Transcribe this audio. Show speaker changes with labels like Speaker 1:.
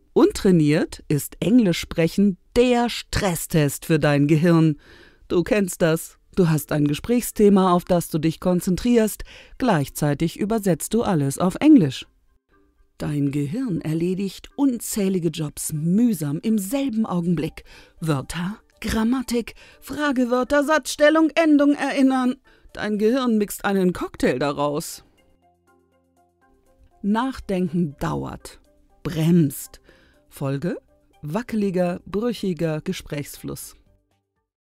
Speaker 1: Untrainiert ist Englisch sprechen der Stresstest für dein Gehirn. Du kennst das. Du hast ein Gesprächsthema, auf das du dich konzentrierst. Gleichzeitig übersetzt du alles auf Englisch. Dein Gehirn erledigt unzählige Jobs mühsam im selben Augenblick. Wörter, Grammatik, Fragewörter, Satzstellung, Endung erinnern. Dein Gehirn mixt einen Cocktail daraus. Nachdenken dauert, bremst. Folge: wackeliger, brüchiger Gesprächsfluss.